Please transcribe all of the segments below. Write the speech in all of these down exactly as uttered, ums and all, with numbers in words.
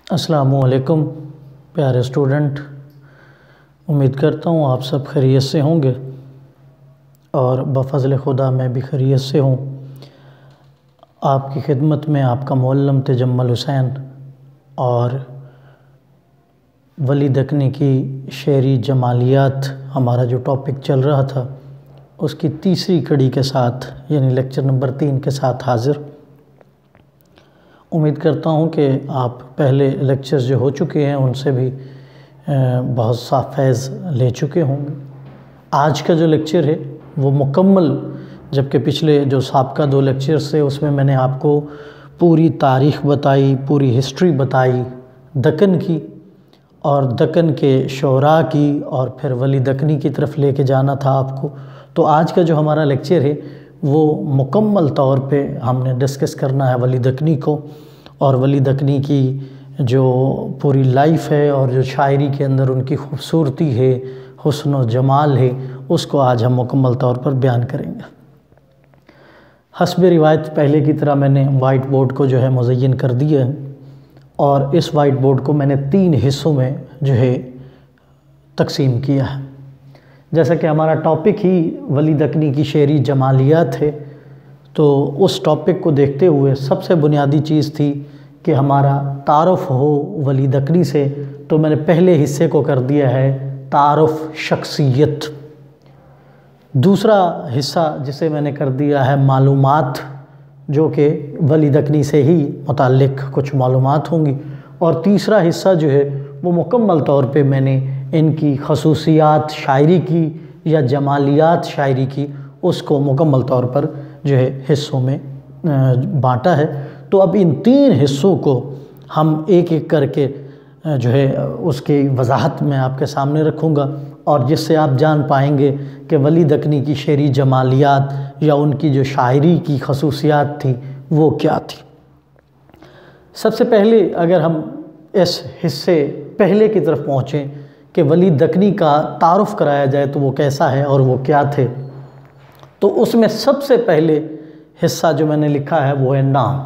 السلام علیکم پیارے اسٹوڈنٹ، امید کرتا ہوں آپ سب خیریت سے ہوں گے اور بفضل خدا میں بھی خیریت سے ہوں۔ آپ کی خدمت میں آپ کا معلم تجمل حسین اور ولی دکنی کی شعری جمالیات ہمارا جو ٹاپک چل رہا تھا اس کی تیسری کڑی کے ساتھ یعنی لیکچر نمبر تین کے ساتھ حاضر۔ امید کرتا ہوں کہ آپ پہلے لیکچرز جو ہو چکے ہیں ان سے بھی بہت سا فیض لے چکے ہوں گے۔ آج کا جو لیکچر ہے وہ مکمل، جبکہ پچھلے جو سابقہ دو لیکچرز تھے اس میں میں نے آپ کو پوری تاریخ بتائی، پوری ہسٹری بتائی دکن کی اور دکن کے شعراء کی، اور پھر ولی دکنی کی طرف لے کے جانا تھا آپ کو۔ تو آج کا جو ہمارا لیکچر ہے وہ مکمل طور پہ ہم نے ڈسکس کرنا ہے ولی دکنی کو، اور ولی دکنی کی جو پوری لائف ہے اور جو شاعری کے اندر ان کی خوبصورتی ہے، حسن و جمال ہے، اس کو آج ہم مکمل طور پر بیان کریں گے۔ حسب روایت پہلے کی طرح میں نے وائٹ بورڈ کو جو ہے مزین کر دیا ہے، اور اس وائٹ بورڈ کو میں نے تین حصوں میں جو ہے تقسیم کیا ہے۔ جیسا کہ ہمارا ٹاپک ہی ولی دکنی کی شعری جمالیات ہے، تو اس ٹاپک کو دیکھتے ہوئے سب سے بنیادی چیز تھی کہ ہمارا تعارف ہو ولی دکنی سے، تو میں نے پہلے حصے کو کر دیا ہے تعارف شخصیت۔ دوسرا حصہ جسے میں نے کر دیا ہے معلومات، جو کہ ولی دکنی سے ہی متعلق کچھ معلومات ہوں گی، اور تیسرا حصہ جو ہے وہ مکمل طور پہ میں نے ان کی خصوصیات شاعری کی یا جمالیات شاعری کی اس کو مکمل طور پر جو ہے حصوں میں بانٹا ہے۔ تو اب ان تین حصوں کو ہم ایک ایک کر کے جو ہے اس کی وضاحت میں آپ کے سامنے رکھوں گا، اور جس سے آپ جان پائیں گے کہ ولی دکنی کی شعری جمالیات یا ان کی جو شاعری کی خصوصیات تھی وہ کیا تھی۔ سب سے پہلے اگر ہم اس حصے پہلے کی طرف پہنچیں کہ ولی دکنی کا تعارف کرایا جائے تو وہ کیسا ہے اور وہ کیا تھے، تو اس میں سب سے پہلے حصہ جو میں نے لکھا ہے وہ ہے نام۔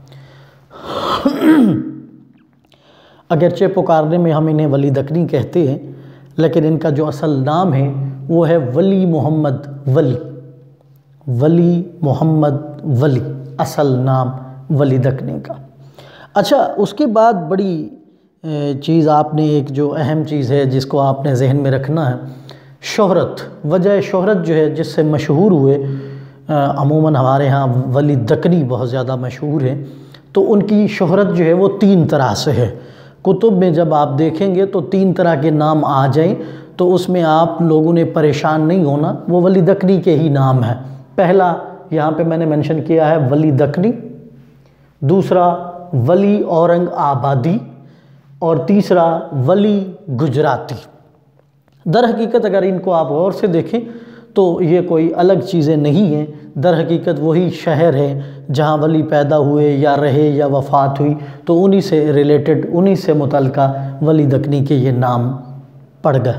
اگرچہ پکارنے میں ہم انہیں ولی دکنی کہتے ہیں، لیکن ان کا جو اصل نام ہے وہ ہے ولی محمد ولی۔ ولی محمد ولی اصل نام ولی دکنی کا۔ اچھا، اس کے بعد بڑی چیز آپ نے ایک جو اہم چیز ہے جس کو آپ نے ذہن میں رکھنا ہے، شہرت۔ وجہ شہرت جو ہے جس سے مشہور ہوئے، عموماً ہمارے ہاں ولی دکنی بہت زیادہ مشہور ہے، تو ان کی شہرت جو ہے وہ تین طرح سے ہے۔ کتب میں جب آپ دیکھیں گے تو تین طرح کے نام آ جائیں تو اس میں آپ لوگوں نے پریشان نہیں ہونا، وہ ولی دکنی کے ہی نام ہیں۔ پہلا یہاں پہ میں نے منشن کیا ہے ولی دکنی، دوسرا ولی اورنگ آبادی، اور تیسرا ولی گجراتی۔ در حقیقت اگر ان کو آپ غور سے دیکھیں تو یہ کوئی الگ چیزیں نہیں ہیں، در حقیقت وہی شہر ہے جہاں ولی پیدا ہوئے یا رہے یا وفات ہوئی، تو انہی سے ریلیٹڈ، انہی سے متعلقہ ولی دکنی کے یہ نام پڑ گئے۔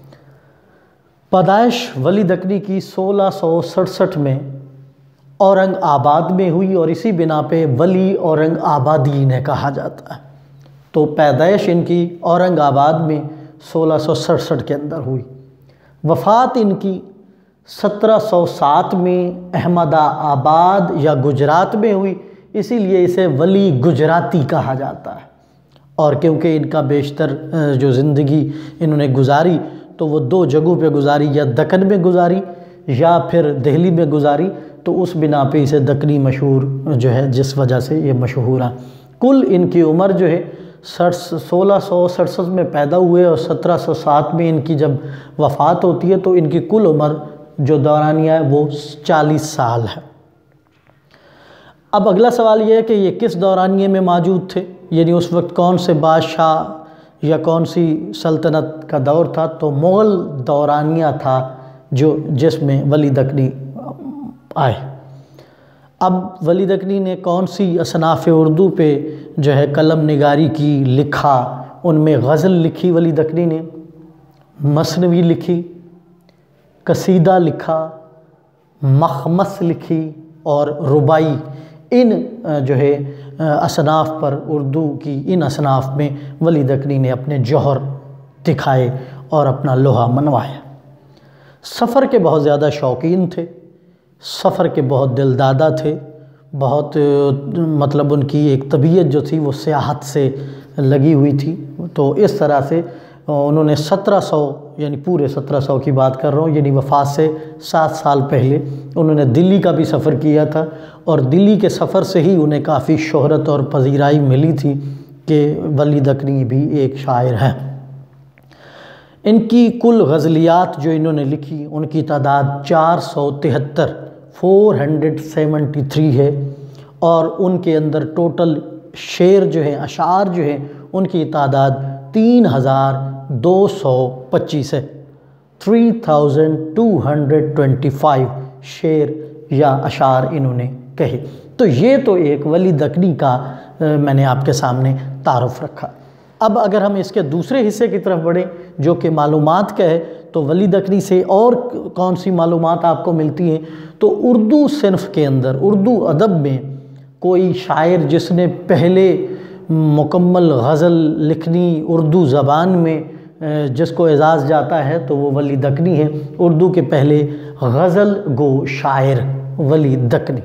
پیدائش ولی دکنی کی سولہ سو سڑسٹھ میں اورنگ آباد میں ہوئی، اور اسی بنا پہ ولی اورنگ آبادی انہیں کہا جاتا ہے۔ تو پیدائش ان کی اورنگ آباد میں سولہ سو سڑسٹھ کے اندر ہوئی، وفات ان کی سترہ سو سات میں احمد آباد یا گجرات میں ہوئی، اسی لیے اسے ولی گجراتی کہا جاتا ہے۔ اور کیونکہ ان کا بیشتر جو زندگی انہوں نے گزاری تو وہ دو جگہوں پہ گزاری، یا دکن میں گزاری یا پھر دہلی میں گزاری، تو اس بنا پہ اسے دکنی مشہور جو ہے جس وجہ سے یہ مشہور ہے۔ کل ان کی عمر جو ہے سولہ سو سڑسٹھ میں پیدا ہوئے اور سترہ سو سات میں ان کی جب وفات ہوتی ہے تو ان کی کل عمر جو دورانیہ ہے وہ چالیس سال ہے۔ اب اگلا سوال یہ ہے کہ یہ کس دورانیے میں موجود تھے، یعنی اس وقت کون سے بادشاہ یا کون سی سلطنت کا دور تھا، تو مغل دورانیہ تھا جو جس میں ولی دکنی آئے۔ اب ولی دکنی نے کون سی اصناف اردو پہ جو ہے قلم نگاری کی، لکھا، ان میں غزل لکھی ولی دکنی نے، مثنوی لکھی، قصیدہ لکھا، مخمس لکھی اور ربائی۔ ان جو ہے اصناف پر اردو کی ان اصناف میں ولی دکنی نے اپنے جوہر دکھائے اور اپنا لوہا منوایا۔ سفر کے بہت زیادہ شوقین تھے، سفر کے بہت دلدادہ تھے، بہت مطلب ان کی ایک طبیعت جو تھی وہ سیاحت سے لگی ہوئی تھی۔ تو اس طرح سے انہوں نے سترہ سو یعنی پورے سترہ سو کی بات کر رہا ہوں، یعنی وفات سے سات سال پہلے انہوں نے دلی کا بھی سفر کیا تھا، اور دلی کے سفر سے ہی انہیں کافی شہرت اور پذیرائی ملی تھی کہ ولی دکنی بھی ایک شاعر ہیں۔ ان کی کل غزلیات جو انہوں نے لکھی ان کی تعداد چار سو تہتر فور ہنڈریڈ سیونٹی تھری ہے، اور ان کے اندر ٹوٹل شعر جو ہیں، اشعار جو ہیں، ان کی تعداد تین ہزار دو سو پچیس ہے، three thousand two hundred twenty five شعر یا اشعار انہوں نے کہے۔ تو یہ تو ایک ولی دکنی کا میں نے آپ کے سامنے تعارف رکھا۔ اب اگر ہم اس کے دوسرے حصے کی طرف بڑھیں جو کہ معلومات کا ہے، تو ولی دکنی سے اور کون سی معلومات آپ کو ملتی ہیں؟ تو اردو صنف کے اندر، اردو ادب میں کوئی شاعر جس نے پہلے مکمل غزل لکھنی اردو زبان میں جس کو اعزاز جاتا ہے تو وہ ولی دکنی ہے، اردو کے پہلے غزل گو شاعر ولی دکنی۔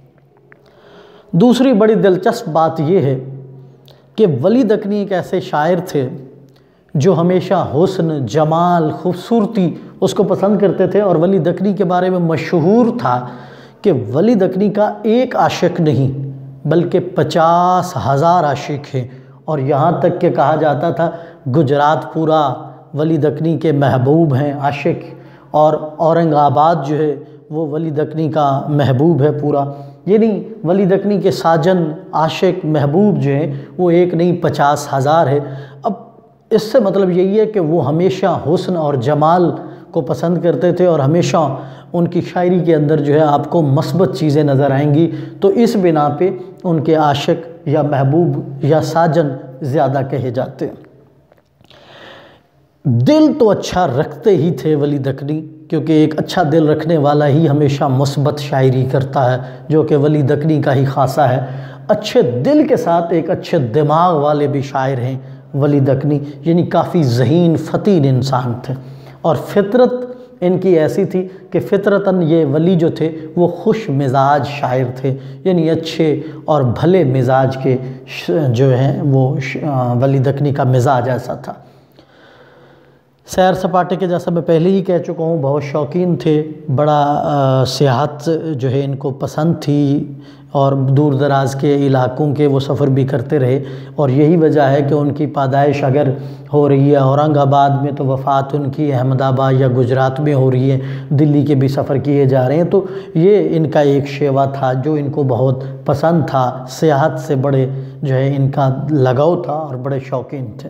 دوسری بڑی دلچسپ بات یہ ہے کہ ولی دکنی ایک ایسے شاعر تھے جو ہمیشہ حسن، جمال، خوبصورتی اس کو پسند کرتے تھے، اور ولی دکنی کے بارے میں مشہور تھا کہ ولی دکنی کا ایک عاشق نہیں بلکہ پچاس ہزار عاشق ہیں، اور یہاں تک کہ کہا جاتا تھا گجرات پورا ولی دکنی کے محبوب ہیں عاشق، اور اورنگ آباد جو ہے وہ ولی دکنی کا محبوب ہے پورا، یعنی ولی دکنی کے ساجن، عاشق، محبوب جو ہیں وہ ایک نہیں پچاس ہزار ہے۔ اب اس سے مطلب یہی ہے کہ وہ ہمیشہ حسن اور جمال کو پسند کرتے تھے، اور ہمیشہ ان کی شاعری کے اندر جو ہے آپ کو مثبت چیزیں نظر آئیں گی، تو اس بنا پہ ان کے عاشق یا محبوب یا ساجن زیادہ کہے جاتے ہیں۔ دل تو اچھا رکھتے ہی تھے ولی دکنی، کیونکہ ایک اچھا دل رکھنے والا ہی ہمیشہ مثبت شاعری کرتا ہے، جو کہ ولی دکنی کا ہی خاصہ ہے۔ اچھے دل کے ساتھ ایک اچھے دماغ والے بھی شاعر ہیں ولی دکنی، یعنی کافی ذہین فطین انسان تھے، اور فطرت ان کی ایسی تھی کہ فطرتاً یہ ولی جو تھے وہ خوش مزاج شاعر تھے، یعنی اچھے اور بھلے مزاج کے جو ہیں وہ ولی دکنی کا مزاج ایسا تھا۔ سیر سپاٹے کے جیسا میں پہلے ہی کہہ چکا ہوں بہت شوقین تھے، بڑا سیاحت جو ہے ان کو پسند تھی، اور دور دراز کے علاقوں کے وہ سفر بھی کرتے رہے، اور یہی وجہ ہے کہ ان کی پیدائش اگر ہو رہی ہے اورنگ آباد میں تو وفات ان کی احمد آباد یا گجرات میں ہو رہی ہے، دلی کے بھی سفر کیے جا رہے ہیں، تو یہ ان کا ایک شیوا تھا جو ان کو بہت پسند تھا، سیاحت سے بڑے جو ہے ان کا لگاؤ تھا اور بڑے شوقین تھے۔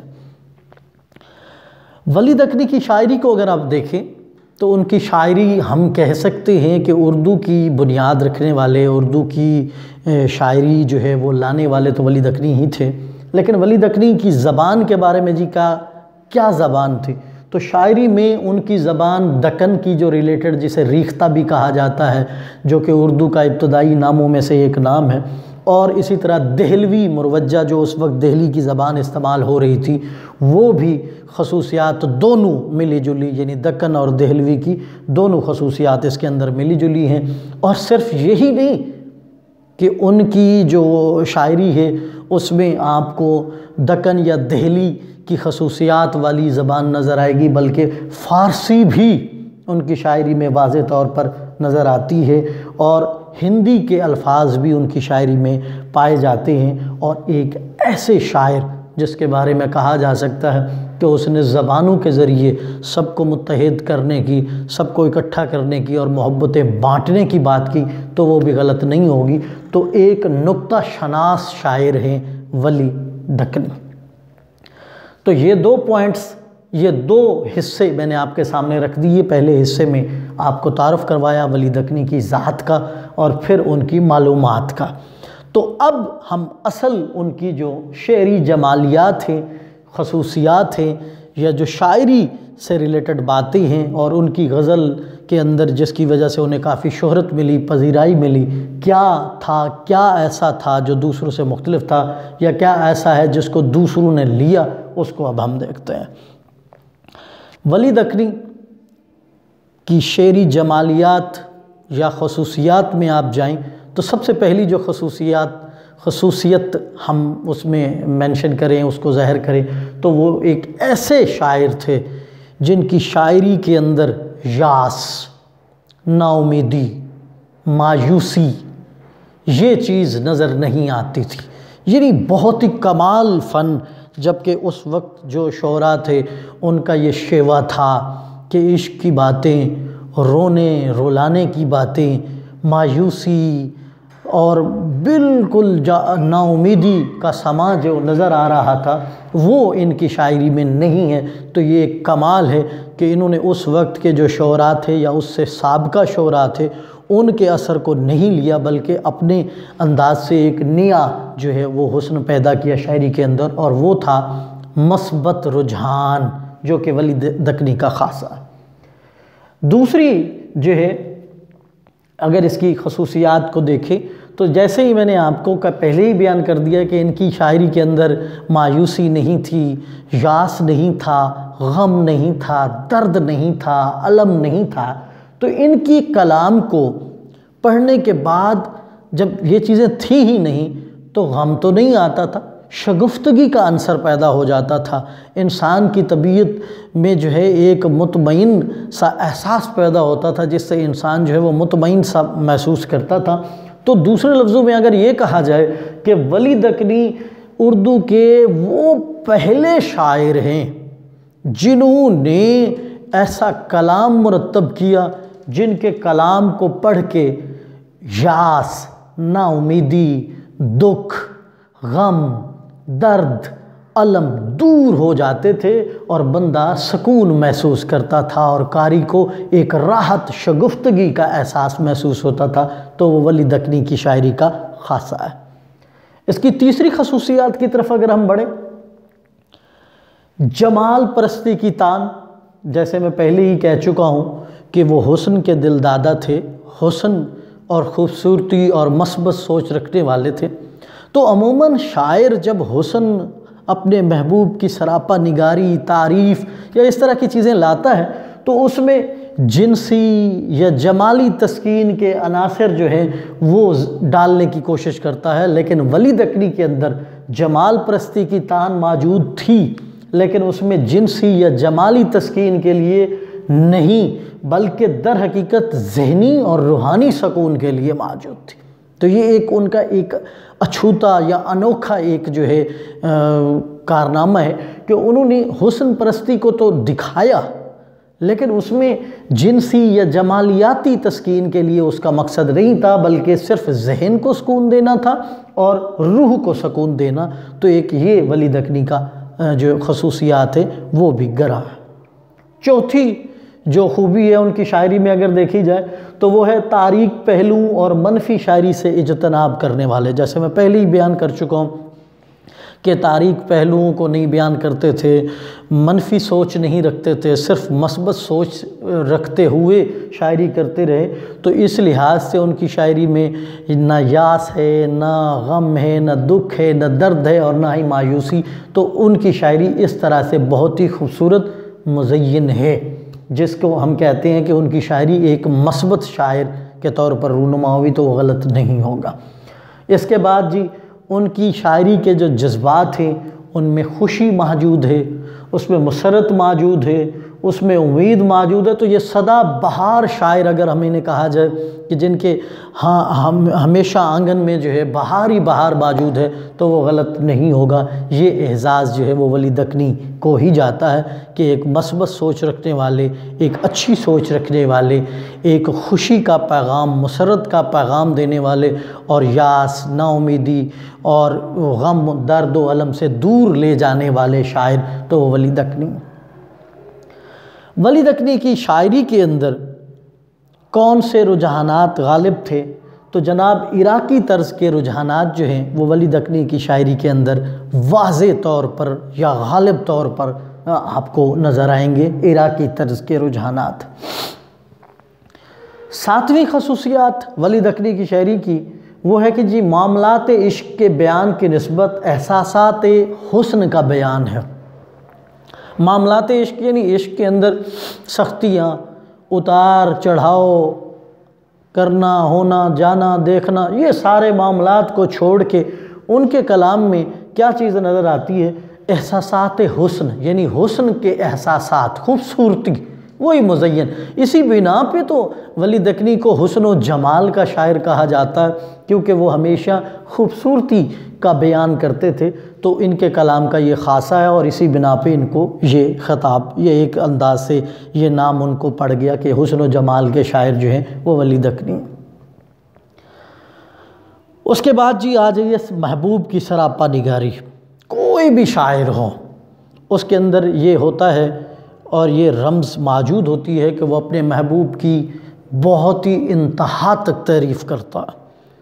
ولی دکنی کی شاعری کو اگر آپ دیکھیں تو ان کی شاعری ہم کہہ سکتے ہیں کہ اردو کی بنیاد رکھنے والے، اردو کی شاعری جو ہے وہ لانے والے تو ولی دکنی ہی تھے، لیکن ولی دکنی کی زبان کے بارے میں جی کا کیا زبان تھی؟ تو شاعری میں ان کی زبان دکن کی جو ریلیٹڈ، جسے ریختہ بھی کہا جاتا ہے، جو کہ اردو کا ابتدائی ناموں میں سے ایک نام ہے، اور اسی طرح دہلوی مروجہ جو اس وقت دہلی کی زبان استعمال ہو رہی تھی، وہ بھی خصوصیات دونوں ملی جلی، یعنی دکن اور دہلوی کی دونوں خصوصیات اس کے اندر ملی جلی ہیں۔ اور صرف یہی نہیں کہ ان کی جو شاعری ہے اس میں آپ کو دکن یا دہلی کی خصوصیات والی زبان نظر آئے گی، بلکہ فارسی بھی ان کی شاعری میں واضح طور پر نظر آتی ہے، اور ہندی کے الفاظ بھی ان کی شاعری میں پائے جاتے ہیں، اور ایک ایسے شاعر جس کے بارے میں کہا جا سکتا ہے کہ اس نے زبانوں کے ذریعے سب کو متحد کرنے کی، سب کو اکٹھا کرنے کی اور محبتیں بانٹنے کی بات کی تو وہ بھی غلط نہیں ہوگی۔ تو ایک نکتہ شناس شاعر ہیں ولی دکنی۔ تو یہ دو پوائنٹس، یہ دو حصے میں نے آپ کے سامنے رکھ دیے۔ پہلے حصے میں آپ کو تعارف کروایا ولی دکنی کی ذات کا اور پھر ان کی معلومات کا۔ تو اب ہم اصل ان کی جو شعری جمالیات ہیں، خصوصیات ہیں، یا جو شاعری سے ریلیٹڈ باتیں ہیں اور ان کی غزل کے اندر جس کی وجہ سے انہیں کافی شہرت ملی، پذیرائی ملی، کیا تھا، کیا ایسا تھا جو دوسروں سے مختلف تھا، یا کیا ایسا ہے جس کو دوسروں نے لیا، اس کو اب ہم دیکھتے ہیں۔ ولی دکنی کی شعری جمالیات یا خصوصیات میں آپ جائیں تو سب سے پہلی جو خصوصیات خصوصیت ہم اس میں مینشن کریں، اس کو ظاہر کریں، تو وہ ایک ایسے شاعر تھے جن کی شاعری کے اندر یاس، نا امیدی، مایوسی یہ چیز نظر نہیں آتی تھی، یعنی بہت ہی کمال فن، جبکہ اس وقت جو شعراء تھے ان کا یہ شیوا تھا کہ عشق کی باتیں، رونے رولانے کی باتیں، مایوسی اور بالکل نا امیدی کا سما جو نظر آ رہا تھا وہ ان کی شاعری میں نہیں ہے۔ تو یہ ایک کمال ہے کہ انہوں نے اس وقت کے جو شعراء تھے یا اس سے سابقہ شعراء تھے ان کے اثر کو نہیں لیا، بلکہ اپنے انداز سے ایک نیا جو ہے وہ حسن پیدا کیا شاعری کے اندر، اور وہ تھا مثبت رجحان، جو کہ ولی دکنی کا خاصہ ہے۔ دوسری جو ہے اگر اس کی خصوصیات کو دیکھیں تو جیسے ہی میں نے آپ کو پہلے ہی بیان کر دیا کہ ان کی شاعری کے اندر مایوسی نہیں تھی، یاس نہیں تھا، غم نہیں تھا، درد نہیں تھا، الم نہیں تھا، تو ان کی کلام کو پڑھنے کے بعد جب یہ چیزیں تھی ہی نہیں تو غم تو نہیں آتا تھا، شگفتگی کا عنصر پیدا ہو جاتا تھا، انسان کی طبیعت میں جو ہے ایک مطمئن سا احساس پیدا ہوتا تھا جس سے انسان جو ہے وہ مطمئن سا محسوس کرتا تھا۔ تو دوسرے لفظوں میں اگر یہ کہا جائے کہ ولی دکنی اردو کے وہ پہلے شاعر ہیں جنہوں نے ایسا کلام مرتب کیا جن کے کلام کو پڑھ کے یاس، نا امیدی، دکھ، غم، درد، الم دور ہو جاتے تھے اور بندہ سکون محسوس کرتا تھا اور قاری کو ایک راحت، شگفتگی کا احساس محسوس ہوتا تھا۔ تو وہ ولی دکنی کی شاعری کا خاصہ ہے۔ اس کی تیسری خصوصیات کی طرف اگر ہم بڑھیں، جمال پرستی کی تان، جیسے میں پہلے ہی کہہ چکا ہوں کہ وہ حسن کے دل دادا تھے، حسن اور خوبصورتی اور مثبت سوچ رکھنے والے تھے۔ تو عموماً شاعر جب حسن، اپنے محبوب کی سراپا نگاری، تعریف یا اس طرح کی چیزیں لاتا ہے تو اس میں جنسی یا جمالی تسکین کے عناصر جو ہیں وہ ڈالنے کی کوشش کرتا ہے، لیکن ولی دکنی کے اندر جمال پرستی کی تان موجود تھی لیکن اس میں جنسی یا جمالی تسکین کے لیے نہیں، بلکہ در حقیقت ذہنی اور روحانی سکون کے لیے موجود تھی۔ تو یہ ایک ان کا ایک اچھوتا یا انوکھا ایک جو ہے کارنامہ ہے کہ انہوں نے حسن پرستی کو تو دکھایا لیکن اس میں جنسی یا جمالیاتی تسکین کے لیے اس کا مقصد نہیں تھا، بلکہ صرف ذہن کو سکون دینا تھا اور روح کو سکون دینا۔ تو ایک یہ ولی دکنی کا جو خصوصیات ہے وہ بھی گرا ہے۔ چوتھی جو خوبی ہے ان کی شاعری میں اگر دیکھی جائے تو وہ ہے تاریک پہلو اور منفی شاعری سے اجتناب کرنے والے۔ جیسے میں پہلے ہی بیان کر چکا ہوں کہ تاریک پہلوؤں کو نہیں بیان کرتے تھے، منفی سوچ نہیں رکھتے تھے، صرف مثبت سوچ رکھتے ہوئے شاعری کرتے رہے۔ تو اس لحاظ سے ان کی شاعری میں نہ یاس ہے، نہ غم ہے، نہ دکھ ہے، نہ درد ہے اور نہ ہی مایوسی۔ تو ان کی شاعری اس طرح سے بہت ہی خوبصورت مزین ہے، جس کو ہم کہتے ہیں کہ ان کی شاعری ایک مثبت شاعر کے طور پر رونما ہوئی، تو وہ غلط نہیں ہوگا۔ اس کے بعد جی ان کی شاعری کے جو جذبات ہیں ان میں خوشی موجود ہے، اس میں مسرت موجود ہے، اس میں امید موجود ہے۔ تو یہ سدا بہار شاعر اگر ہم انہیں کہا جائے کہ جن کے ہاں ہم ہمیشہ آنگن میں جو ہے بہار ہی بہار موجود ہے تو وہ غلط نہیں ہوگا۔ یہ اعزاز جو ہے وہ ولی دکنی کو ہی جاتا ہے کہ ایک مثبت سوچ رکھنے والے، ایک اچھی سوچ رکھنے والے، ایک خوشی کا پیغام، مسرت کا پیغام دینے والے اور یاس، نا امیدی اور غم، درد و الم سے دور لے جانے والے شاعر، تو وہ ولی دکنی۔ ولی دکنی کی شاعری کے اندر کون سے رجحانات غالب تھے؟ تو جناب عراقی طرز کے رجحانات جو ہیں وہ ولی دکنی کی شاعری کے اندر واضح طور پر یا غالب طور پر آپ کو نظر آئیں گے، عراقی طرز کے رجحانات۔ ساتویں خصوصیات ولی دکنی کی شاعری کی وہ ہے کہ جی معاملات عشق کے بیان کی نسبت احساسات حسن کا بیان ہے۔ معاملات عشق یعنی عشق کے اندر سختیاں، اتار چڑھاؤ، کرنا ہونا جانا دیکھنا، یہ سارے معاملات کو چھوڑ کے ان کے کلام میں کیا چیز نظر آتی ہے؟ احساسات حسن، یعنی حسن کے احساسات، خوبصورتی، وہی مزین۔ اسی بنا پہ تو ولی دکنی کو حسن و جمال کا شاعر کہا جاتا ہے، کیونکہ وہ ہمیشہ خوبصورتی کا بیان کرتے تھے، تو ان کے کلام کا یہ خاصہ ہے، اور اسی بنا پہ ان کو یہ خطاب، یہ ایک انداز سے یہ نام ان کو پڑ گیا کہ حسن و جمال کے شاعر جو ہیں وہ ولی دکنی ہیں۔ اس کے بعد جی آ جائیے محبوب کی سراپا نگاری۔ کوئی بھی شاعر ہو اس کے اندر یہ ہوتا ہے اور یہ رمز موجود ہوتی ہے کہ وہ اپنے محبوب کی بہت ہی انتہا تک تعریف کرتا ہے۔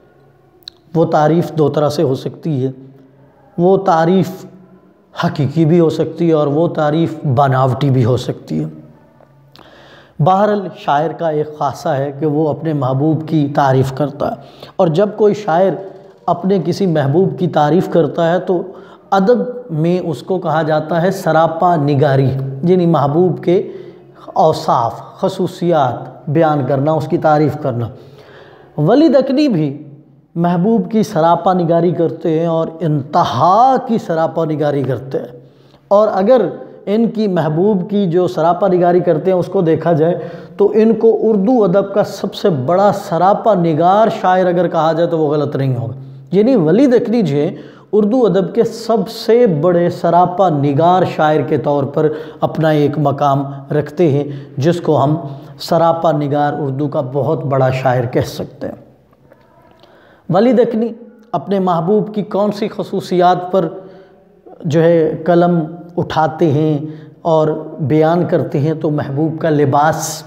وہ تعریف دو طرح سے ہو سکتی ہے، وہ تعریف حقیقی بھی ہو سکتی ہے اور وہ تعریف بناوٹی بھی ہو سکتی ہے۔ بہرحال شاعر کا ایک خاصہ ہے کہ وہ اپنے محبوب کی تعریف کرتا ہے، اور جب کوئی شاعر اپنے کسی محبوب کی تعریف کرتا ہے تو ادب میں اس کو کہا جاتا ہے سراپا نگاری، یعنی محبوب کے اوصاف، خصوصیات بیان کرنا، اس کی تعریف کرنا۔ ولی دکنی بھی محبوب کی سراپا نگاری کرتے ہیں اور انتہا کی سراپا نگاری کرتے ہیں، اور اگر ان کی محبوب کی جو سراپا نگاری کرتے ہیں اس کو دیکھا جائے تو ان کو اردو ادب کا سب سے بڑا سراپا نگار شاعر اگر کہا جائے تو وہ غلط نہیں ہوگا۔ یعنی ولی دکنی جو ہے اردو ادب کے سب سے بڑے سراپا نگار شاعر کے طور پر اپنا ایک مقام رکھتے ہیں، جس کو ہم سراپا نگار اردو کا بہت بڑا شاعر کہہ سکتے ہیں۔ ولی دکنی اپنے محبوب کی کون سی خصوصیات پر جو ہے قلم اٹھاتے ہیں اور بیان کرتے ہیں؟ تو محبوب کا لباس،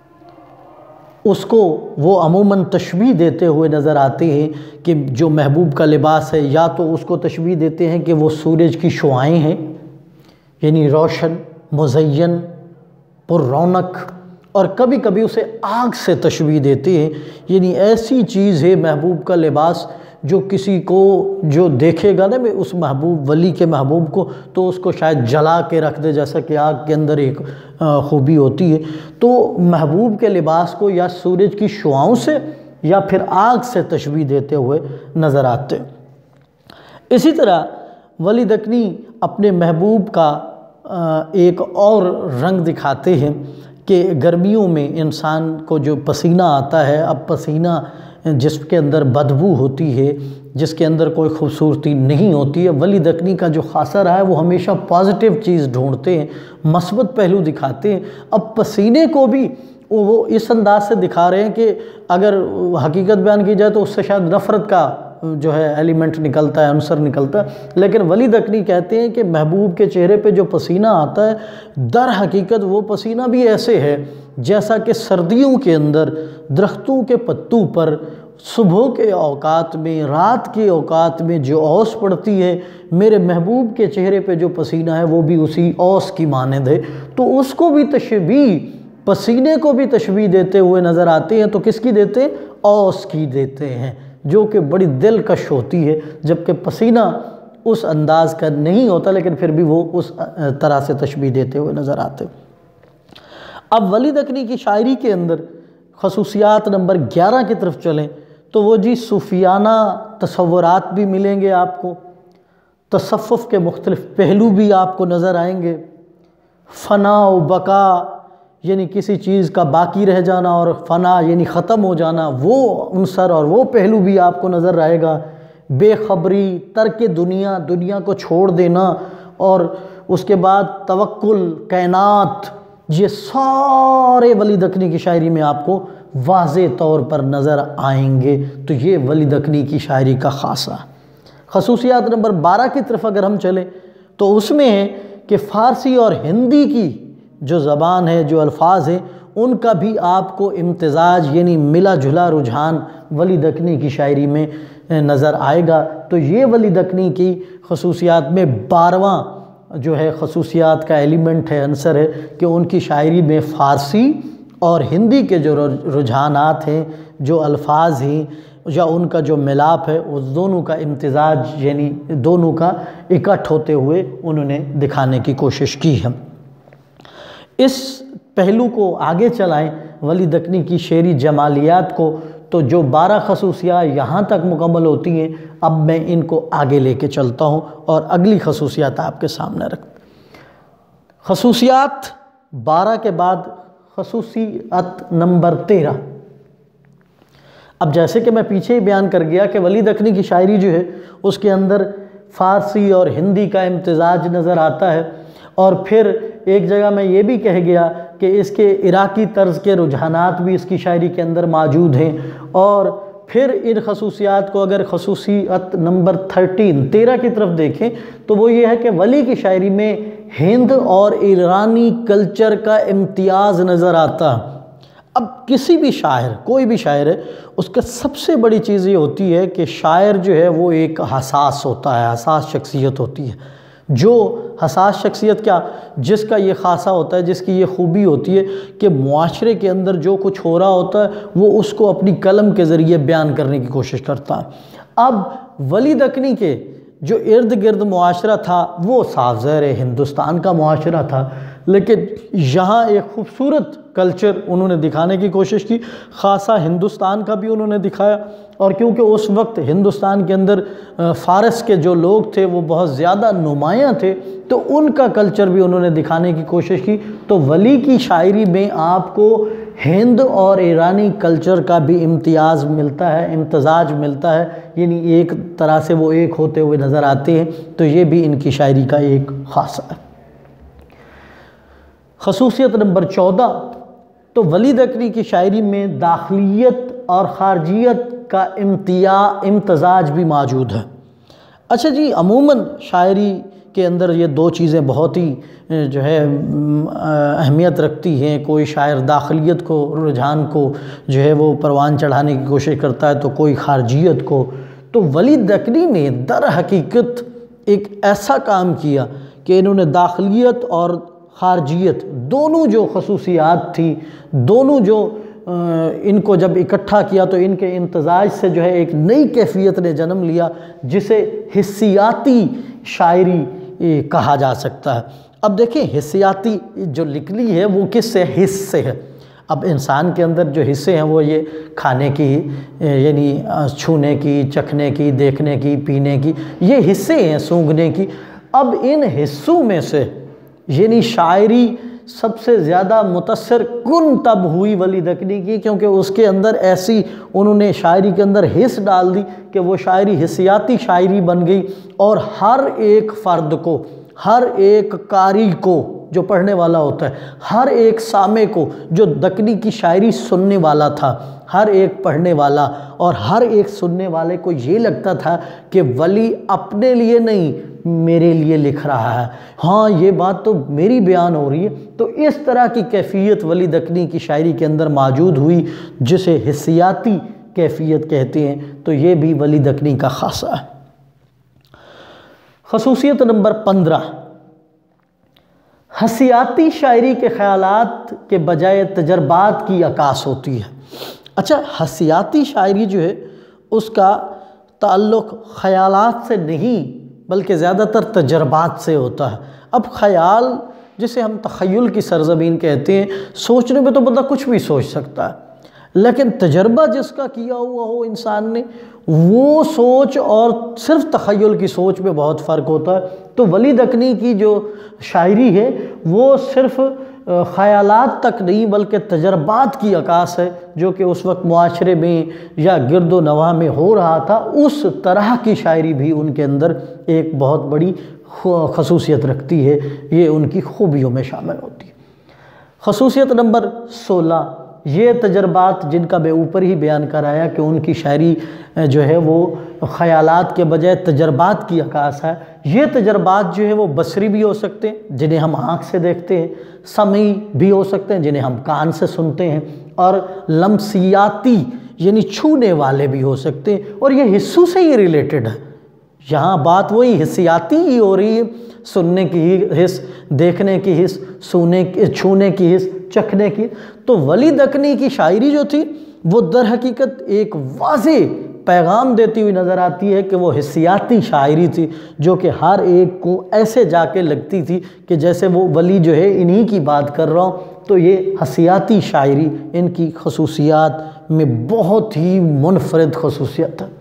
اس کو وہ عموماً تشبیہ دیتے ہوئے نظر آتے ہیں کہ جو محبوب کا لباس ہے، یا تو اس کو تشبیہ دیتے ہیں کہ وہ سورج کی شعاعیں ہیں، یعنی روشن، مزین، پر رونق، اور کبھی کبھی اسے آگ سے تشبیہ دیتے ہیں، یعنی ایسی چیز ہے محبوب کا لباس جو کسی کو جو دیکھے گا نا اس محبوب ولی کے محبوب کو تو اس کو شاید جلا کے رکھ دے، جیسا کہ آگ کے اندر ایک خوبی ہوتی ہے۔ تو محبوب کے لباس کو یا سورج کی شعاؤں سے یا پھر آگ سے تشبیہ دیتے ہوئے نظر آتے۔ اسی طرح ولی دکنی اپنے محبوب کا ایک اور رنگ دکھاتے ہیں کہ گرمیوں میں انسان کو جو پسینہ آتا ہے، اب پسینہ جس کے اندر بدبو ہوتی ہے، جس کے اندر کوئی خوبصورتی نہیں ہوتی ہے، ولی دکنی کا جو خاصہ رہا ہے وہ ہمیشہ پازیٹیو چیز ڈھونڈتے ہیں، مثبت پہلو دکھاتے ہیں۔ اب پسینے کو بھی وہ اس انداز سے دکھا رہے ہیں کہ اگر حقیقت بیان کی جائے تو اس سے شاید نفرت کا جو ہے ایلیمنٹ نکلتا ہے، عنصر نکلتا ہے، لیکن ولی دکنی کہتے ہیں کہ محبوب کے چہرے پہ جو پسینہ آتا ہے در حقیقت وہ پسینہ بھی ایسے ہے جیسا کہ سردیوں کے اندر درختوں کے پتوں پر صبح کے اوقات میں، رات کے اوقات میں جو اوس پڑتی ہے، میرے محبوب کے چہرے پہ جو پسینہ ہے وہ بھی اسی اوس کی مانند ہے۔ تو اس کو بھی تشبیہ، پسینے کو بھی تشبیہ دیتے ہوئے نظر آتے ہیں، تو کس کی دیتے ہیں؟ اوس کی دیتے ہیں، جو کہ بڑی دلکش ہوتی ہے، جبکہ پسینہ اس انداز کا نہیں ہوتا لیکن پھر بھی وہ اس طرح سے تشبیہ دیتے ہوئے نظر آتے۔ اب ولی دکنی کی شاعری کے اندر خصوصیات نمبر گیارہ کی طرف چلیں تو وہ جی صوفیانہ تصورات بھی ملیں گے آپ کو، تصوف کے مختلف پہلو بھی آپ کو نظر آئیں گے، فنا و بقا یعنی کسی چیز کا باقی رہ جانا اور فنا یعنی ختم ہو جانا، وہ عنصر اور وہ پہلو بھی آپ کو نظر آئے گا، بے خبری، ترک دنیا، دنیا کو چھوڑ دینا، اور اس کے بعد توکل، کائنات، یہ سارے ولی دکنی کی شاعری میں آپ کو واضح طور پر نظر آئیں گے۔ تو یہ ولی دکنی کی شاعری کا خاصہ۔ خصوصیات نمبر بارہ کی طرف اگر ہم چلیں تو اس میں ہے کہ فارسی اور ہندی کی جو زبان ہے، جو الفاظ ہیں، ان کا بھی آپ کو امتزاج یعنی ملا جھلا رجحان ولی دکنی کی شاعری میں نظر آئے گا۔ تو یہ ولی دکنی کی خصوصیات میں بارہواں جو ہے خصوصیات کا ایلیمنٹ ہے، عنصر ہے کہ ان کی شاعری میں فارسی اور ہندی کے جو رجحانات ہیں، جو الفاظ ہیں یا ان کا جو ملاپ ہے، اس دونوں کا امتزاج یعنی دونوں کا اکٹھ ہوتے ہوئے انہوں نے دکھانے کی کوشش کی ہے۔ اس پہلو کو آگے چلائیں ولی دکنی کی شعری جمالیات کو، تو جو بارہ خصوصیات یہاں تک مکمل ہوتی ہیں، اب میں ان کو آگے لے کے چلتا ہوں اور اگلی خصوصیات آپ کے سامنے رکھتا ہوں۔ خصوصیات بارہ کے بعد خصوصیت نمبر تیرہ۔ اب جیسے کہ میں پیچھے ہی بیان کر گیا کہ ولی دکنی کی شاعری جو ہے اس کے اندر فارسی اور ہندی کا امتزاج نظر آتا ہے، اور پھر ایک جگہ میں یہ بھی کہہ گیا کہ اس کے عراقی طرز کے رجحانات بھی اس کی شاعری کے اندر موجود ہیں، اور پھر ان خصوصیات کو اگر خصوصیت نمبر تھرٹین تیرہ کی طرف دیکھیں تو وہ یہ ہے کہ ولی کی شاعری میں ہند اور ایرانی کلچر کا امتیاز نظر آتا۔ اب کسی بھی شاعر، کوئی بھی شاعر ہے، اس کا سب سے بڑی چیز یہ ہوتی ہے کہ شاعر جو ہے وہ ایک حساس ہوتا ہے، حساس شخصیت ہوتی ہے۔ جو حساس شخصیت کیا، جس کا یہ خاصہ ہوتا ہے، جس کی یہ خوبی ہوتی ہے کہ معاشرے کے اندر جو کچھ ہو رہا ہوتا ہے وہ اس کو اپنی قلم کے ذریعے بیان کرنے کی کوشش کرتا ہے۔ اب ولی دکنی کے جو ارد گرد معاشرہ تھا وہ صاف ظاہر ہے ہندوستان کا معاشرہ تھا، لیکن یہاں ایک خوبصورت کلچر انہوں نے دکھانے کی کوشش کی، خاصہ ہندوستان کا بھی انہوں نے دکھایا، اور کیونکہ اس وقت ہندوستان کے اندر فارس کے جو لوگ تھے وہ بہت زیادہ نمایاں تھے، تو ان کا کلچر بھی انہوں نے دکھانے کی کوشش کی۔ تو ولی کی شاعری میں آپ کو ہند اور ایرانی کلچر کا بھی امتیاز ملتا ہے، امتزاج ملتا ہے، یعنی ایک طرح سے وہ ایک ہوتے ہوئے نظر آتے ہیں، تو یہ بھی ان کی شاعری کا ایک خاصہ ہے۔ خصوصیت نمبر چودہ، تو ولی دکنی کی شاعری میں داخلیت اور خارجیت کا امتزاج بھی موجود ہے۔ اچھا جی، عموماً شاعری کے اندر یہ دو چیزیں بہت ہی جو ہے اہمیت رکھتی ہیں، کوئی شاعر داخلیت کو، رجحان کو جو ہے وہ پروان چڑھانے کی کوشش کرتا ہے، تو کوئی خارجیت کو۔ تو ولی دکنی نے در حقیقت ایک ایسا کام کیا کہ انہوں نے داخلیت اور خارجیت دونوں جو خصوصیات تھی، دونوں جو ان کو جب اکٹھا کیا تو ان کے امتزاج سے جو ہے ایک نئی کیفیت نے جنم لیا، جسے حسیاتی شاعری کہا جا سکتا ہے۔ اب دیکھیں حسیاتی جو نکلی ہے وہ کس سے؟ حس سے ہے۔ اب انسان کے اندر جو حصے ہیں وہ یہ کھانے کی، یعنی چھونے کی، چکھنے کی، دیکھنے کی، پینے کی، یہ حصے ہیں، سونگھنے کی۔ اب ان حصوں میں سے یعنی شاعری سب سے زیادہ متاثر کن تب ہوئی ولی دکنی کی، کیونکہ اس کے اندر ایسی انہوں نے شاعری کے اندر حس ڈال دی کہ وہ شاعری حسیاتی شاعری بن گئی، اور ہر ایک فرد کو، ہر ایک قاری کو جو پڑھنے والا ہوتا ہے، ہر ایک سامع کو جو دکنی کی شاعری سننے والا تھا، ہر ایک پڑھنے والا اور ہر ایک سننے والے کو یہ لگتا تھا کہ ولی اپنے لیے نہیں، میرے لیے لکھ رہا ہے، ہاں یہ بات تو میری بیان ہو رہی ہے۔ تو اس طرح کی کیفیت ولی دکنی کی شاعری کے اندر موجود ہوئی، جسے حسیاتی کیفیت کہتے ہیں، تو یہ بھی ولی دکنی کا خاصہ ہے۔ خصوصیت نمبر پندرہ، حسیاتی شاعری کے خیالات کے بجائے تجربات کی عکاس ہوتی ہے۔ اچھا، حسیاتی شاعری جو ہے اس کا تعلق خیالات سے نہیں بلکہ زیادہ تر تجربات سے ہوتا ہے۔ اب خیال جسے ہم تخیل کی سرزمین کہتے ہیں، سوچنے میں تو بندہ کچھ بھی سوچ سکتا ہے، لیکن تجربہ جس کا کیا ہوا ہو انسان نے، وہ سوچ اور صرف تخیل کی سوچ میں بہت فرق ہوتا ہے۔ تو ولی دکنی کی جو شاعری ہے وہ صرف خیالات تک نہیں بلکہ تجربات کی عکاس ہے، جو کہ اس وقت معاشرے میں یا گرد و نواح میں ہو رہا تھا، اس طرح کی شاعری بھی ان کے اندر ایک بہت بڑی خصوصیت رکھتی ہے، یہ ان کی خوبیوں میں شامل ہوتی ہے۔ خصوصیت نمبر سولہ، یہ تجربات جن کا میں اوپر ہی بیان کرایا کہ ان کی شاعری جو ہے وہ خیالات کے بجائے تجربات کی عکاس ہے۔ یہ تجربات جو ہے وہ بصری بھی ہو سکتے ہیں جنہیں ہم آنکھ سے دیکھتے ہیں، سمعی بھی ہو سکتے ہیں جنہیں ہم کان سے سنتے ہیں، اور لمسیاتی یعنی چھونے والے بھی ہو سکتے ہیں، اور یہ حصوں سے ہی ریلیٹڈ ہے۔ یہاں بات وہی حسیاتی ہی ہو رہی ہے، سننے کی ہی حس، دیکھنے کی حس، سونے کی، چھونے کی حس، چکھنے کی۔ تو ولی دکنی کی شاعری جو تھی وہ در حقیقت ایک واضح پیغام دیتی ہوئی نظر آتی ہے کہ وہ حسیاتی شاعری تھی، جو کہ ہر ایک کو ایسے جا کے لگتی تھی کہ جیسے وہ ولی جو ہے انہی کی بات کر رہا ہوں۔ تو یہ حسیاتی شاعری ان کی خصوصیات میں بہت ہی منفرد خصوصیت ہے۔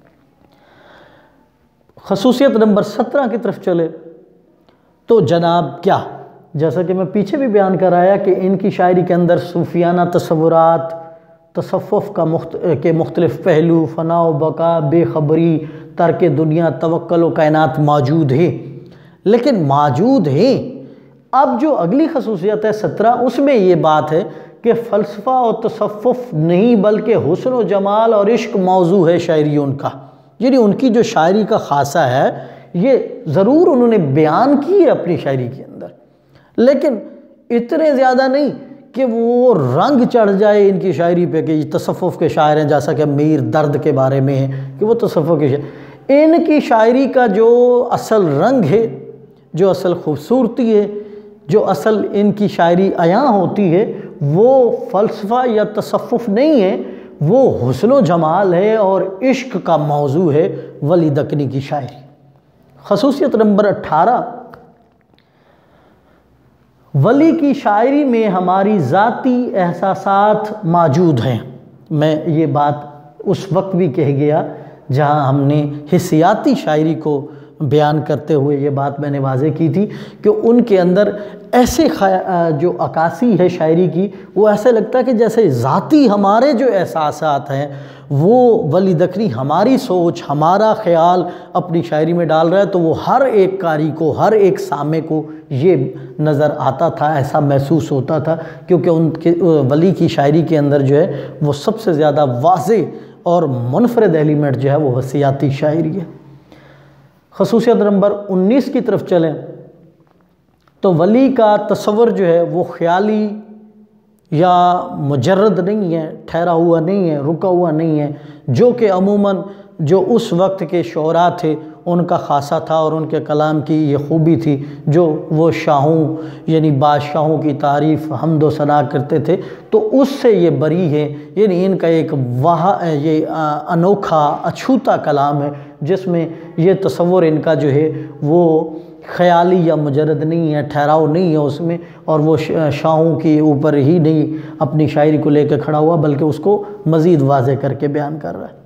خصوصیت نمبر سترہ کی طرف چلے تو جناب کیا، جیسا کہ میں پیچھے بھی بیان کر آیا کہ ان کی شاعری کے اندر صوفیانہ تصورات، تصوف کا مخت... کے مختلف پہلو، فنا و بقا، بے خبری، ترک دنیا، توکل و کائنات موجود ہیں، لیکن موجود ہیں۔ اب جو اگلی خصوصیت ہے سترہ، اس میں یہ بات ہے کہ فلسفہ اور تصوف نہیں بلکہ حسن و جمال اور عشق موضوع ہے شاعری ان کا، یعنی ان کی جو شاعری کا خاصہ ہے یہ ضرور انہوں نے بیان کی ہے اپنی شاعری کے اندر، لیکن اتنے زیادہ نہیں کہ وہ رنگ چڑھ جائے ان کی شاعری پہ کہ یہ تصوف کے شاعر ہیں، جیسا کہ میر درد کے بارے میں ہے کہ وہ تصوف کے شاعر۔ ان کی شاعری کا جو اصل رنگ ہے، جو اصل خوبصورتی ہے، جو اصل ان کی شاعری عیاں ہوتی ہے، وہ فلسفہ یا تصوف نہیں ہے، وہ حسن و جمال ہے اور عشق کا موضوع ہے ولی دکنی کی شاعری۔ خصوصیت نمبر اٹھارہ، ولی کی شاعری میں ہماری ذاتی احساسات موجود ہیں۔ میں یہ بات اس وقت بھی کہہ گیا جہاں ہم نے حسیاتی شاعری کو بیان کرتے ہوئے یہ بات میں نے واضح کی تھی کہ ان کے اندر ایسے جو عکاسی ہے شاعری کی، وہ ایسے لگتا ہے کہ جیسے ذاتی ہمارے جو احساسات ہیں وہ ولی دکنی ہماری سوچ، ہمارا خیال اپنی شاعری میں ڈال رہا ہے، تو وہ ہر ایک قاری کو، ہر ایک سامع کو یہ نظر آتا تھا، ایسا محسوس ہوتا تھا، کیونکہ ان کے ولی کی شاعری کے اندر جو ہے وہ سب سے زیادہ واضح اور منفرد ایلیمنٹ جو ہے وہ حسیاتی شاعری ہے۔ خصوصیت نمبر انیس کی طرف چلیں تو ولی کا تصور جو ہے وہ خیالی یا مجرد نہیں ہے، ٹھہرا ہوا نہیں ہے، رکا ہوا نہیں ہے، جو کہ عموماً جو اس وقت کے شعراء تھے ان کا خاصہ تھا اور ان کے کلام کی یہ خوبی تھی، جو وہ شاہوں یعنی بادشاہوں کی تعریف، حمد و ثنا کرتے تھے، تو اس سے یہ بری ہے، یعنی ان کا ایک واہ یہ انوکھا اچھوتا کلام ہے جس میں یہ تصور ان کا جو ہے وہ خیالی یا مجرد نہیں ہے، ٹھہراؤ نہیں ہے اس میں، اور وہ شاہوں کے اوپر ہی نہیں اپنی شاعری کو لے کے کھڑا ہوا بلکہ اس کو مزید واضح کر کے بیان کر رہا ہے۔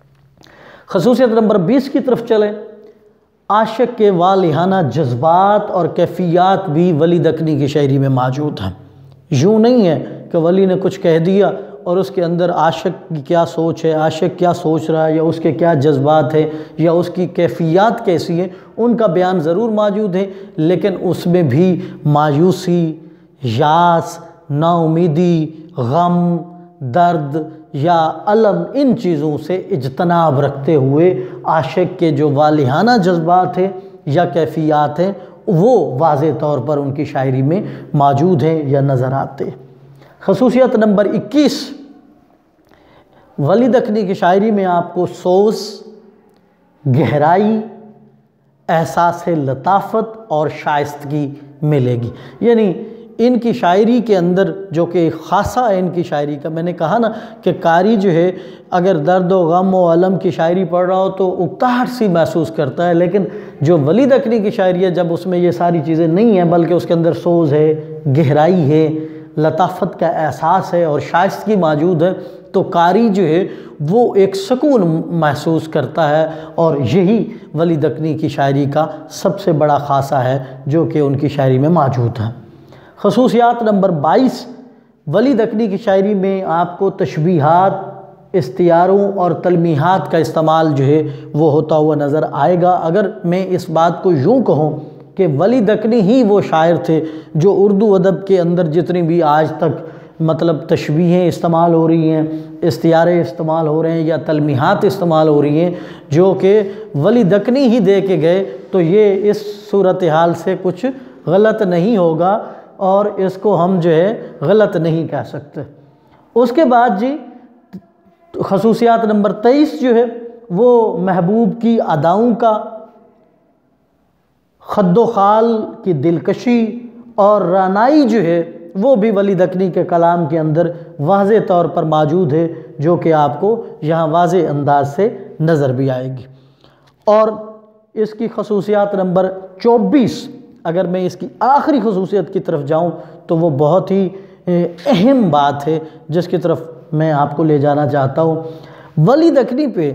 خصوصیت نمبر بیس کی طرف چلیں، عاشق کے والہانہ جذبات اور کیفیات بھی ولی دکنی کی شاعری میں موجود ہیں۔ یوں نہیں ہے کہ ولی نے کچھ کہہ دیا اور اس کے اندر عاشق کی کیا سوچ ہے، عاشق کیا سوچ رہا ہے، یا اس کے کیا جذبات ہیں، یا اس کی کیفیات کیسی ہیں، ان کا بیان ضرور موجود ہے، لیکن اس میں بھی مایوسی، یاس، نا امیدی، غم، درد یا الم، ان چیزوں سے اجتناب رکھتے ہوئے عاشق کے جو والہانہ جذبات ہیں یا کیفیات ہیں وہ واضح طور پر ان کی شاعری میں موجود ہیں یا نظر آتے ہیں۔ خصوصیت نمبر اکیس، ولی دکنی کی شاعری میں آپ کو سوز، گہرائی، احساس لطافت اور شائستگی ملے گی، یعنی ان کی شاعری کے اندر جو کہ خاصہ ہے ان کی شاعری کا، میں نے کہا نا کہ قاری جو ہے اگر درد و غم و الم کی شاعری پڑھ رہا ہو تو اکتاہٹ سی محسوس کرتا ہے، لیکن جو ولی دکنی کی شاعری ہے جب اس میں یہ ساری چیزیں نہیں ہیں بلکہ اس کے اندر سوز ہے، گہرائی ہے، لطافت کا احساس ہے اور شائستگی موجود ہے، تو قاری جو ہے وہ ایک سکون محسوس کرتا ہے، اور یہی ولی دکنی کی شاعری کا سب سے بڑا خاصہ ہے جو کہ ان کی شاعری میں موجود ہے۔ خصوصیات نمبر بائیس، ولی دکنی کی شاعری میں آپ کو تشبیہات، استعاروں اور تلمیحات کا استعمال جو ہے وہ ہوتا ہوا نظر آئے گا۔ اگر میں اس بات کو یوں کہوں کہ ولی دکنی ہی وہ شاعر تھے جو اردو ادب کے اندر جتنی بھی آج تک مطلب تشبیہیں استعمال ہو رہی ہیں، استعارے استعمال ہو رہے ہیں یا تلمیحات استعمال ہو رہی ہیں جو کہ ولی دکنی ہی دے کے گئے، تو یہ اس صورتحال سے کچھ غلط نہیں ہوگا اور اس کو ہم جو ہے غلط نہیں کہہ سکتے۔ اس کے بعد جی خصوصیات نمبر تیئیس جو ہے وہ محبوب کی اداؤں کا، خد و خال کی دلکشی اور رعنائی جو ہے وہ بھی ولی دکنی کے کلام کے اندر واضح طور پر موجود ہے، جو کہ آپ کو یہاں واضح انداز سے نظر بھی آئے گی۔ اور اس کی خصوصیات نمبر چوبیس، اگر میں اس کی آخری خصوصیت کی طرف جاؤں تو وہ بہت ہی اہم بات ہے جس کی طرف میں آپ کو لے جانا چاہتا ہوں۔ ولی دکنی پہ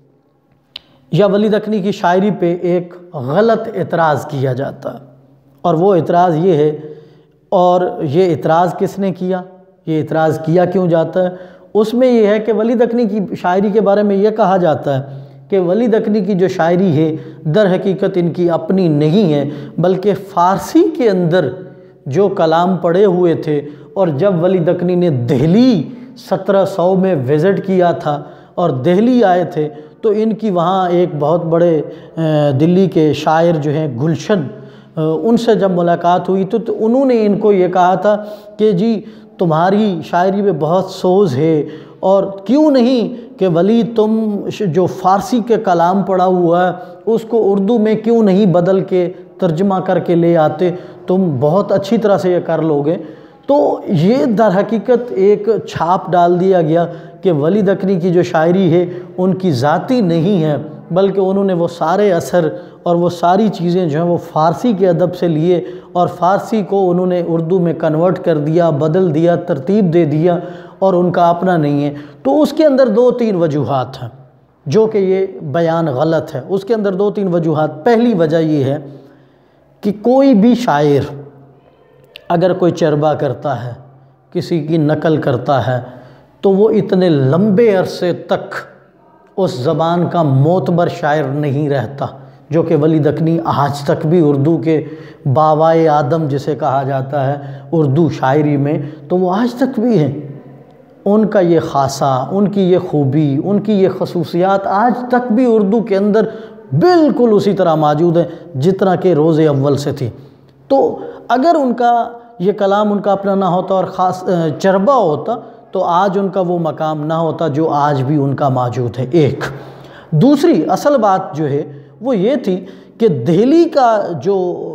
یا ولی دکنی کی شاعری پہ ایک غلط اعتراض کیا جاتا ہے، اور وہ اعتراض یہ ہے، اور یہ اعتراض کس نے کیا، یہ اعتراض کیا کیوں جاتا ہے، اس میں یہ ہے کہ ولی دکنی کی شاعری کے بارے میں یہ کہا جاتا ہے کہ ولی دکنی کی جو شاعری ہے در حقیقت ان کی اپنی نہیں ہے، بلکہ فارسی کے اندر جو کلام پڑے ہوئے تھے، اور جب ولی دکنی نے دہلی سترہ سو میں وزٹ کیا تھا اور دہلی آئے تھے تو ان کی وہاں ایک بہت بڑے دلی کے شاعر جو ہیں گلشن، ان سے جب ملاقات ہوئی تو انہوں نے ان کو یہ کہا تھا کہ جی تمہاری شاعری میں بہت سوز ہے، اور کیوں نہیں کہ ولی تم جو فارسی کے کلام پڑھا ہوا ہے اس کو اردو میں کیوں نہیں بدل کے ترجمہ کر کے لے آتے، تم بہت اچھی طرح سے یہ کر لوگے۔ تو یہ در حقیقت ایک چھاپ ڈال دیا گیا کہ ولی دکنی کی جو شاعری ہے ان کی ذاتی نہیں ہے، بلکہ انہوں نے وہ سارے اثر اور وہ ساری چیزیں جو ہیں وہ فارسی کے ادب سے لیے، اور فارسی کو انہوں نے اردو میں کنورٹ کر دیا، بدل دیا، ترتیب دے دیا، اور ان کا اپنا نہیں ہے۔ تو اس کے اندر دو تین وجوہات ہیں جو کہ یہ بیان غلط ہے۔ اس کے اندر دو تین وجوہات۔ پہلی وجہ یہ ہے کہ کوئی بھی شاعر اگر کوئی چربہ کرتا ہے، کسی کی نقل کرتا ہے، تو وہ اتنے لمبے عرصے تک اس زبان کا معتبر شاعر نہیں رہتا، جو کہ ولی دکنی آج تک بھی اردو کے باوائے آدم جسے کہا جاتا ہے اردو شاعری میں، تو وہ آج تک بھی ہیں۔ ان کا یہ خاصہ، ان کی یہ خوبی، ان کی یہ خصوصیات آج تک بھی اردو کے اندر بالکل اسی طرح موجود ہیں جتنا کہ روز اول سے تھی۔ تو اگر ان کا یہ کلام ان کا اپنا نہ ہوتا اور خاص چربہ ہوتا تو آج ان کا وہ مقام نہ ہوتا جو آج بھی ان کا موجود ہے۔ ایک دوسری اصل بات جو ہے وہ یہ تھی کہ دہلی کا جو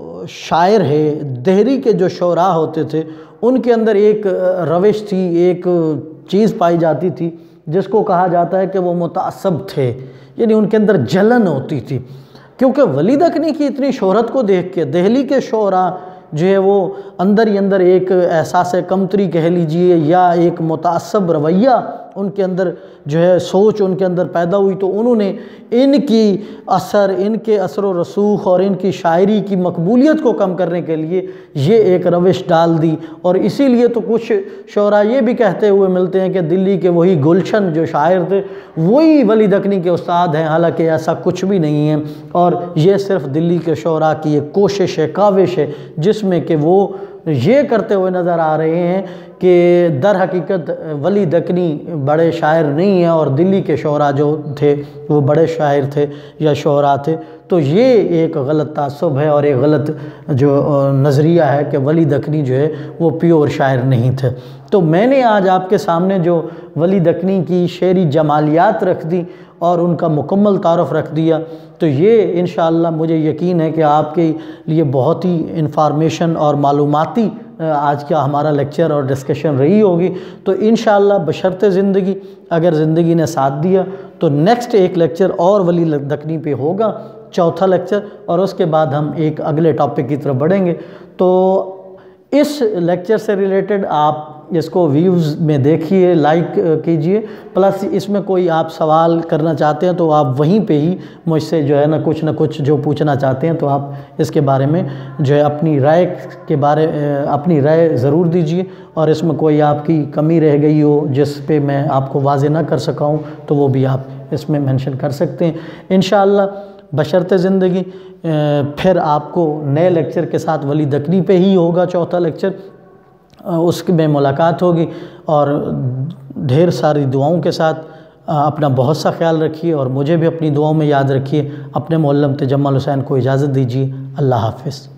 شاعر ہے، دہلی کے جو شعراء ہوتے تھے، ان کے اندر ایک روش تھی، ایک چیز پائی جاتی تھی جس کو کہا جاتا ہے کہ وہ متعصب تھے، یعنی ان کے اندر جلن ہوتی تھی، کیونکہ ولی دکنی کی اتنی شہرت کو دیکھ کے دہلی کے شعراء جو ہے وہ اندر ہی اندر ایک احساس کمتری کہہ لیجئے یا ایک متعصب رویہ ان کے اندر جو ہے سوچ ان کے اندر پیدا ہوئی، تو انہوں نے ان کی اثر، ان کے اثر و رسوخ اور ان کی شاعری کی مقبولیت کو کم کرنے کے لیے یہ ایک روش ڈال دی، اور اسی لیے تو کچھ شعراء یہ بھی کہتے ہوئے ملتے ہیں کہ دلی کے وہی گلشن جو شاعر تھے وہی ولی دکنی کے استاد ہیں، حالانکہ ایسا کچھ بھی نہیں ہے، اور یہ صرف دلی کے شعراء کی ایک کوشش ہے، کاوش ہے، جس میں کہ وہ یہ کرتے ہوئے نظر آ رہے ہیں کہ در حقیقت ولی دکنی بڑے شاعر نہیں ہیں اور دلی کے شعراء جو تھے وہ بڑے شاعر تھے یا شعراء تھے۔ تو یہ ایک غلط تعصب ہے اور ایک غلط جو نظریہ ہے کہ ولی دکنی جو ہے وہ پیور شاعر نہیں تھے۔ تو میں نے آج آپ کے سامنے جو ولی دکنی کی شعری جمالیات رکھ دی اور ان کا مکمل تعارف رکھ دیا، تو یہ انشاءاللہ مجھے یقین ہے کہ آپ کے لیے بہت ہی انفارمیشن اور معلوماتی آج کا ہمارا لیکچر اور ڈسکشن رہی ہوگی۔ تو انشاءاللہ بشرط زندگی، اگر زندگی نے ساتھ دیا تو نیکسٹ ایک لیکچر اور ولی دکنی پہ ہوگا، چوتھا لیکچر، اور اس کے بعد ہم ایک اگلے ٹاپک کی طرف بڑھیں گے۔ تو اس لیکچر سے ریلیٹڈ آپ اس کو ویوز میں دیکھیے، لائک کیجئے، پلس اس میں کوئی آپ سوال کرنا چاہتے ہیں تو آپ وہیں پہ ہی مجھ سے جو ہے نا کچھ نہ کچھ جو پوچھنا چاہتے ہیں تو آپ اس کے بارے میں جو ہے اپنی رائے کے بارے اپنی رائے ضرور دیجئے، اور اس میں کوئی آپ کی کمی رہ گئی ہو جس پہ میں آپ کو واضح نہ کر سکا ہوں تو وہ بھی آپ اس میں مینشن کر سکتے ہیں۔ انشاءاللہ بشرط زندگی پھر آپ کو نئے لیکچر کے ساتھ ولی دکنی پہ ہی ہوگا چوتھا لیکچر، اس میں ملاقات ہوگی، اور ڈھیر ساری دعاؤں کے ساتھ اپنا بہت سا خیال رکھیے، اور مجھے بھی اپنی دعاؤں میں یاد رکھیے۔ اپنے معلم تجمل حسین کو اجازت دیجیے۔ اللہ حافظ۔